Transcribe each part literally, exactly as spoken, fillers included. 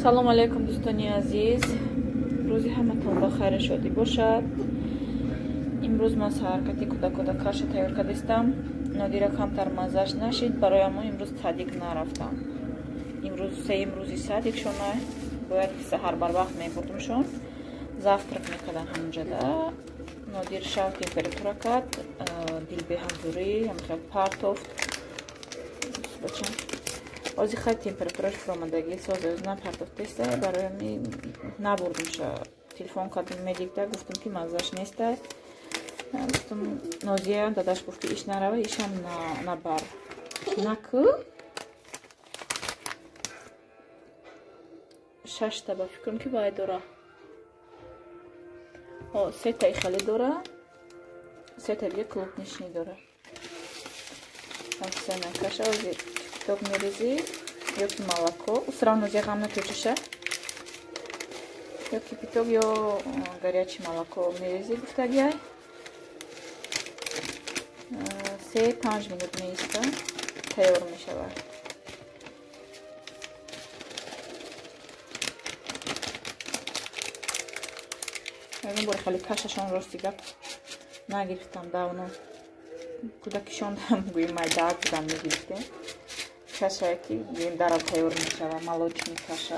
салом алейкум дӯстони азиз, рӯзи ҳаматон ба хайр шодӣ бошад. имрӯз ман саҳаркати кӯдак-кӯдак каша тайёр кардистам. Нодира камтар маззаш нашид, бароямо имрӯз садик нарафтам. имрӯз сеюм рӯзи садикшона, бояд ки саҳар барвақт мебурдумшон, завтрак мекардан ҳамунҷада. Нодир шав температура кард, дилбеҳазурӣ, ҳамихел партофт. Ози хай температураш фуромадагӣ созна партофтеста, бароями набурдумша. Телефон кардим медикта, гуфтам ки маззаш неста. Гуфтам Нозия дадаш гуфт ки иш нарава, ишам набар. Наку шашта ба фикрам ки баъд дора. О, сета ихали дора. Сета дига клубничный дора. Сена каша ози ток мерези, ёки молоко. Сравно зи гам накучиша. Ё кипяток, ё горячее молоко мерези гуфтагиай. се панҷ минут меиста, тайёр мешавад. Ягон бори хали кашашон рости гап нагирифтам давно. Кӯдакишон гӯи майда будам мегирифтем. Кашае ки гӯем дарав тайёр мешавад, молочный каша.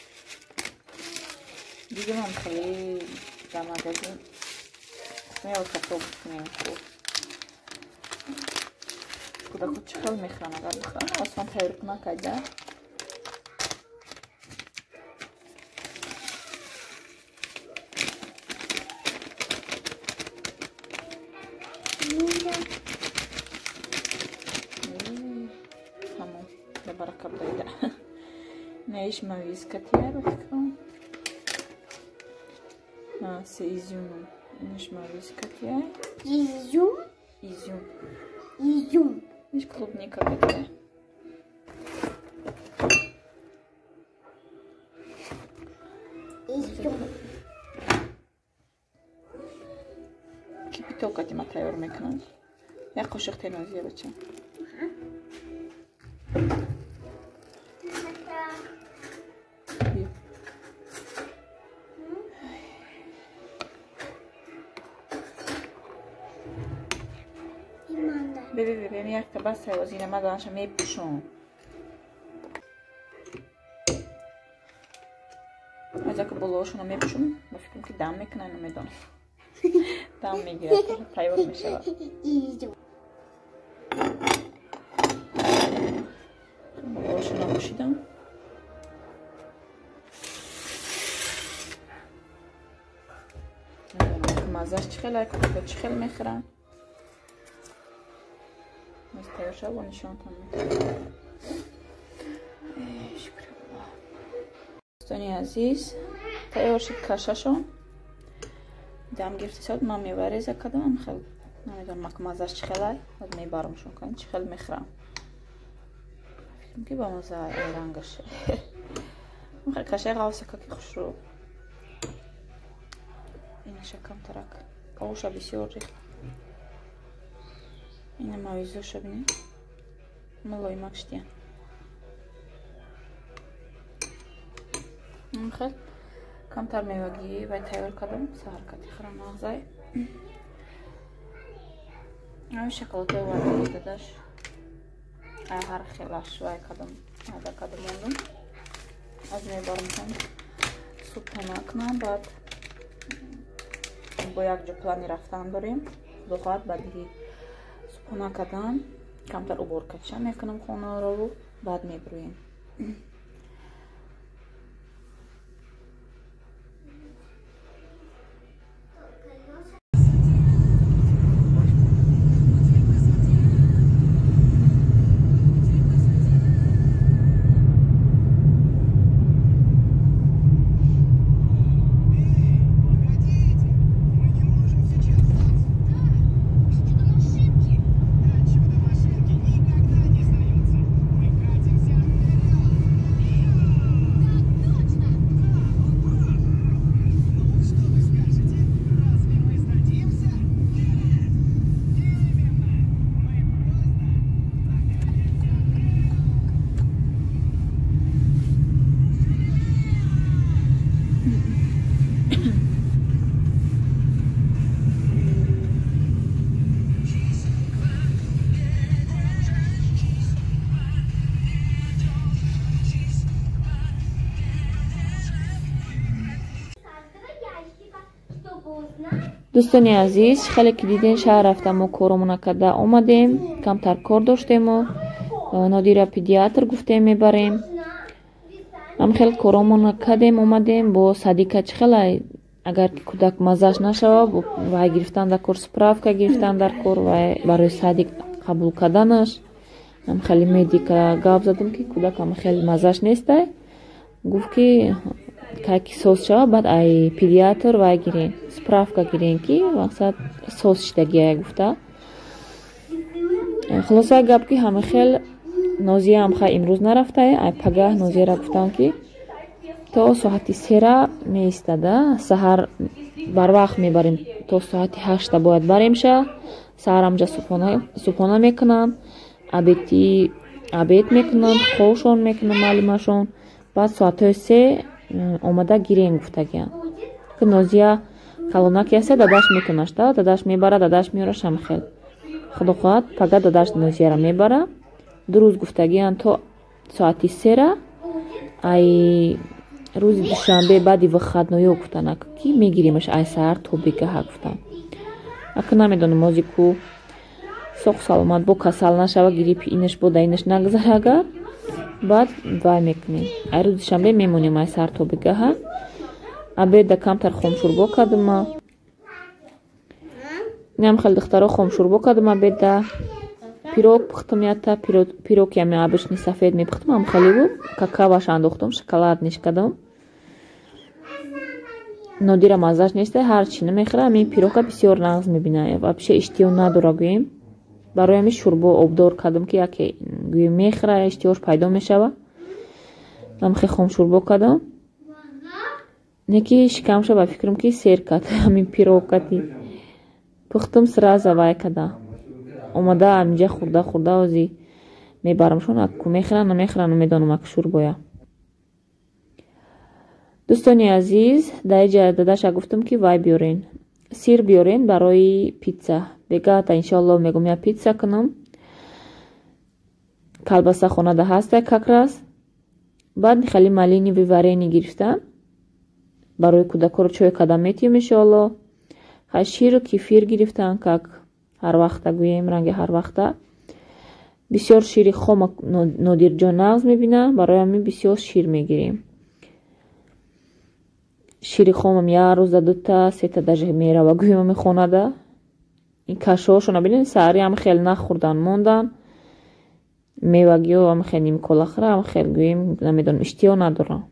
Дига ман хеле дар магазин меяд картоф мехӯрд. Кӯдакҳо чӣ хел мехӯранд, агар бихӯранд осон тайёр кунанд кайда. Тамом, бабарака дойда. Наиш мавискатия бификрам. С изюмом. Наиш мавискатия. Изюм? Изюм. Изюм. Наиш клубника катия. Изюм. Кипяток атима тайёр мекунам. Як қошиқ тенозия бача. Беби беби як таба сайвозина маданша мепушон. Аз яка болошона мепушон, ба фикрам ки дам мекунам, намедонам. Дам мегирад, тайёр мешавад. Изюм. Болошона пушидам. Медонам маззаш чӣ хел айкун, чӣ хел мехӯранд. Тайёрша бо нишонтон мекунам. Шукраллоҳ. Дӯстони азиз, тайёр шуд кашашон. Дам гирифти сад ман мевареза кардам, хел намедонам ак маззаш чӣ хел ай. Баъд мебарамшон кан чӣ хел мехӯрам. Фикрам ки ба мазза рангаш. Мехел кашаи ғавсака ки хушрӯ. Инаша камтарак. Оша бисёр рехт. Ина мавизоша бинед. Мулоимак штия. Мехел камтар мевагӣ вай тайёр кардам, саҳаркати хӯрам мағзай. Ай шоколадои вай дадаш. Ай ҳар хелаш вай кардам, айда кардам мондум. Аз мебарам кам суп тама кунам, баъд бо якҷо плани рафтан дорем. Духат баъди супона кардан, камтар уборкаша мекунам хонаро, баъд мебурӯем. дӯстони азиз, хеле ки диден шаҳр рафтаму коромона карда омадем, камтар кор доштему, Нодира педиатр гуфтем мебарем. Ам хел коромона кардем омадем бо Садика чихелай агар ки кӯдак маззаш нашава вай гирифтан дар кор, справка гирифтан дар кор вай барои Садик қабул карданаш. Ам хеле медика гап задам ки кӯдак ам хеле маззаш нестай. Гуфт ки кайки соз шава баъд ай педиатр вай гирен, справка гирен ки мақсад соз шидагия гуфта. Хулоса гап ки ҳама хел Нозия ам хай имрӯз нарафтай, ай пагаҳ Нозира гуфтам ки то соати сера меистада, саҳар барвақт мебарем, то соати ҳашта бояд баремша, саҳар амҷа субҳона мекунам, абеди абед мекунам, хошон мекунам маълимашон, баъд соатҳои се омада гирем гуфтагиям. Ки Нозия калонаки аста дадаш метунашта, дадаш мебара, дадаш меора шамхел. Худо хоҳад пага дадаш Нозияра мебара. Дуруз гуфтагиям то соати сера ай рӯзи душанбе баъди вахатноё гуфтанак ки мегиримаш ай саҳар то бегаҳа гуфтам. Ака намедонам озику соғ саломат бо касал нашава, гирипи инаш бода инаш нагзара агар баъд вай мекунем. Ай рӯзи душанбе мемонем ай саҳар то бегаҳа. Абеда камтар хомшурбо кардама. Ням хел духтаро хомшурбо кардам абеда. Пирог пухтам ята, пирог ями обычный сафед мепухтам, ам халиву какаваш андохтам, шоколад ниш кардам. Нодира маззаш нестай, ҳарчи намехӯра, ами пирога бисёр нағз мебина. Вообще иштиё надора гӯем. Бароями шурбо обдор кардам ки яке гӯем мехӯра, иштиёш пайдо мешава. Ам хе хом шурбо кардам. Неки шикам шава фикрам ки сер кад, ами пирог кати. Пухтам сразу вай када. Омада амҷа хурда хурда ози мебарамшон, аку мехӯра намехӯра намедонам аку шурбоя. Дӯстони азиз, дар ҷа дадаша гуфтам ки вай биёрен. Сир биёрен барои питса. Бегата иншаллоҳ мегӯм я питса кунам. Калбаса хонада ҳастай какрас. Баъд хали малини виварени гирифтам. Барои кӯдакоро чой кардам метиём иншаллоҳ. Хай ширу кефир гирифтам, как ҳар вақта гӯем, ранги ҳар вақта. Бисёр шири хома Нодирҷон нағз мебина, барои ҳамин бисёр шир мегирем. Шири хомам як рӯза дута сета даже мерава гӯем ами хонада. Ин кашошо набинед саҳари ам хел нахӯрдан мондан. Мевагиё ам хел нимколахра ам хел гӯем намедонам иштиё надорам.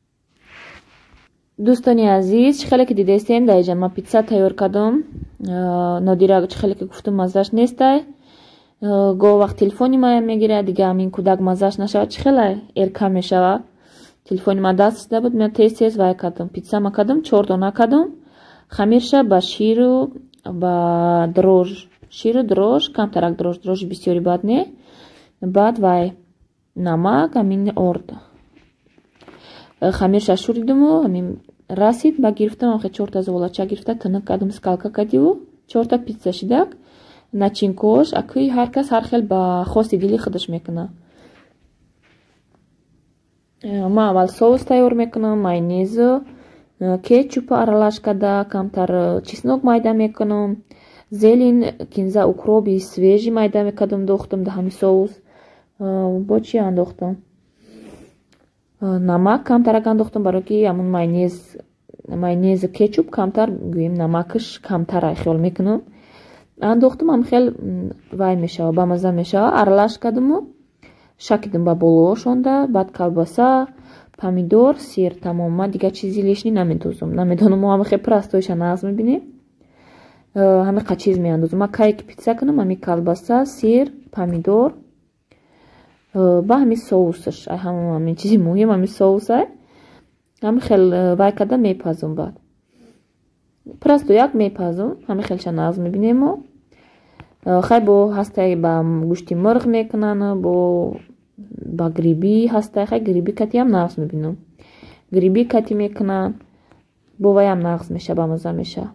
Дӯстони азиз, чихеле ки дидестем дар ҷа ман питса тайёр кардам. Нодира чихеле ки гуфтам маззаш нестай. Гоҳ вақт телефони маям мегира, дига ҳамин кӯдак маззаш нашава чихеле эрка мешава. Телефони ман дастида буд, мен тез тез вай кардам. Питса ма кардам, чор дона кардам. Хамирша ба ширу ба дрож. Ширу дрож, камтарак дрож, дрожи бисёри бад не. Баъд вай намак, ҳамин орд. Хамирша шуридаму, ҳамин расид ба гирифтам, охе чорта заволача гирифта, тинак кардам, скалка кардиву, чорта питса шидак, начинкош, акӯи ҳар кас ҳар хел ба хоси дили худаш мекуна. Ман аввал соус тайёр мекунам, майонезу, кетчупа аралаш карда, камтар чеснок майда мекунам, зелен, кинза, укроби свежи майда мекардам, дохтам да ҳамин соус. Бо чи андохтам? Намак камтарак андохтам, барои ки ҳамун майонез, майонезу кетчуп камтар гӯем намакаш камтара хиёл мекунам. Андохтам, ам хел вай мешава, ба мазза мешава. Аралаш кардаму шакидам ба боло ошонда, баъд колбаса, помидор, сир, тамом. Ман дига чизи лишни намедозам. Намедонам мо ҳама хел простоиша нағз мебинем. Ҳама қа чиз меандозам. Ман кайки питса кунам, ҳами колбаса, сир, помидор, ба ҳамин соусаш, ай ҳамин чизи муҳим ҳамин соус ай. Ҳами хел вай карда мепазам баъд. Просто як мепазам, ҳами хелша нағз мебинем мо. Хай бо ҳастай ба гӯшти мурғ мекунан, бо ба гриби ҳастай, хай гриби кати ҳам нағз мебинам. Гриби кати мекунан, бо вай ҳам нағз меша, ба мазза меша.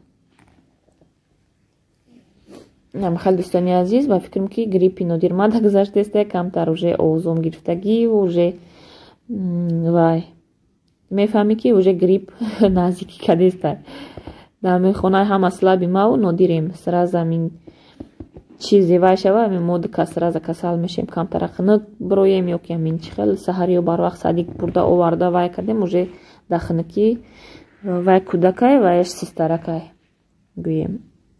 Хеле дӯстони азиз, ба фикрам ки гриппи Нодир мада гузаштаеста, камтар уже овзом гирифтагӣ, уже вай мефаҳмӣ ки уже грипп наздики кадеста. дар мехонаи ҳама слаби мау нодирем сразу амин чизе вай шава амин модика сразу касал мешем камтара хинук бироем ёки амин чи хел саҳариё барвақт садик бурда оварда вай кардем уже дар хинуки вай кӯдакай вайш систаракай гӯем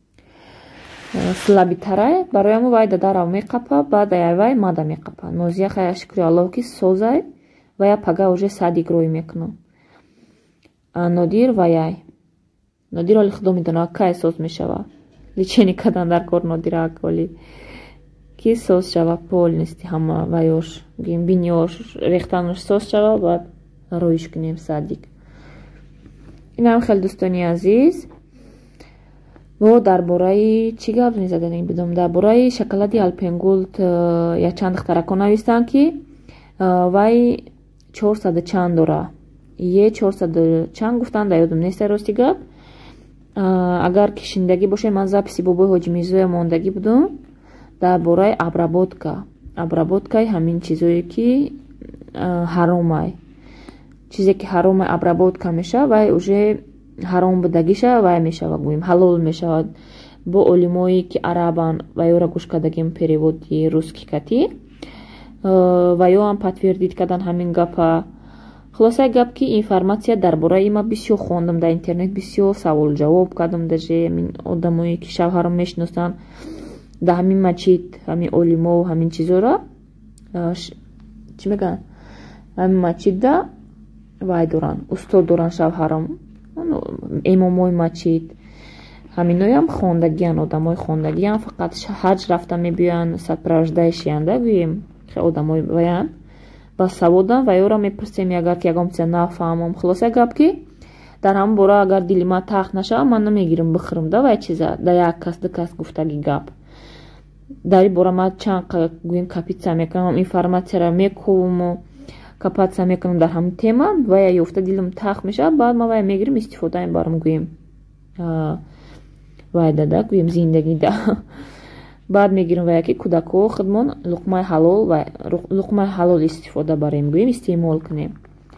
слаби тарай бароямо вай дадарав меқапа баъд ай вай мада меқапа нозия хая шукри аллоҳ ки созай вая пага уже садик рой мекунам нодир ваяй нодир оли худо медонад кай соз мешава личени кадан дар кор нодира оли ки соз шава пол нести ҳама ваёш гӯем бинёш рехтанош соз шава баъд ройш кунем садик инам хел дӯстони азиз во дар бораи чӣ гап мезаданем бидум дар бораи шоколади алпенгулд якчанд духтарако навистанд ки вай чорсаду чанд дора е чорсаду чанд гуфтанд дар ёдам нест рости гап агар кишиндагӣ бошед ман записи бобои ҳоҷи мирзоя мондагӣ будум дар бораи обработка обработкаи ҳамин чизое ки ҳаромай чизе ки ҳаромай обработка мешава вай уже ҳаром будагиша вай мешава гӯем ҳалол мешавад бо олимои ки арабан ваёра гӯш кардагим переводи русски кати ваёам подтвердид кардан ҳамин гапа хулосаи гап ки информация дар бораи ма бисёр хондам дар интернет бисёр савол ҷавоб кардам даже ҳамин одамое ки шавҳарам мешиносанд дар ҳамин мачид ҳамин олимову ҳамин чизора чӣ мегӯянд ҳамин мачида вай доранд устод доранд шавҳарам имомои мачид ҳаминоям хондагиян одамои хондагиян фақат ҳаҷ рафта мебиёянд садправождаи шиянда гӯем одамои ваян ба саводам ваёра мепурсем агар ки ягон чиза нафаҳмам хулоса гап ки дар ҳамон бора агар дили ман тахт нашава ман намегирам бихӯрам да вай чиза дар як кас ду кас гуфтаги гап дар ин бора ман чанд гӯем капитса мекунам информацияра мековуму капатса мекунам дар ҳамин тема вая ёфта дилам тахт мешава баъд ман вая мегирам истифода мебарам гӯем вай дада гӯем зиндагӣ да баъд мегирам вая ки кӯдако худмон луқмаи ҳалол ва луқмаи ҳалол истифода барем гӯем истеъмол кунем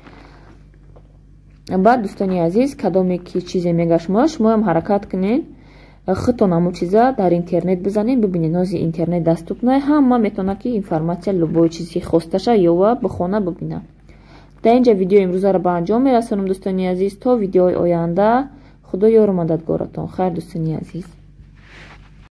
баъд дӯстони азиз кадоме ки чизе мега шумо шумоам ҳаракат кунед худтон ҳамон чиза дар интернет бизанед бибинед нози интернет даступна ҳама метавонад ки информация любой чизи хосташа ёва бихона бибина дар инҷа видеои имрӯзаро ба анҷом мерасонам дӯстони азиз то видеои оянда худо ёру мададгоратон хайр дӯстони азиз.